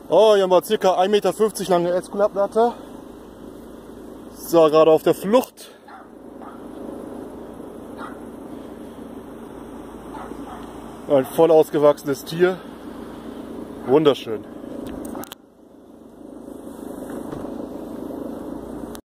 Oh, hier haben wir ca. 1,50 Meter lange Äskulapnatter. So, gerade auf der Flucht. Ein voll ausgewachsenes Tier. Wunderschön.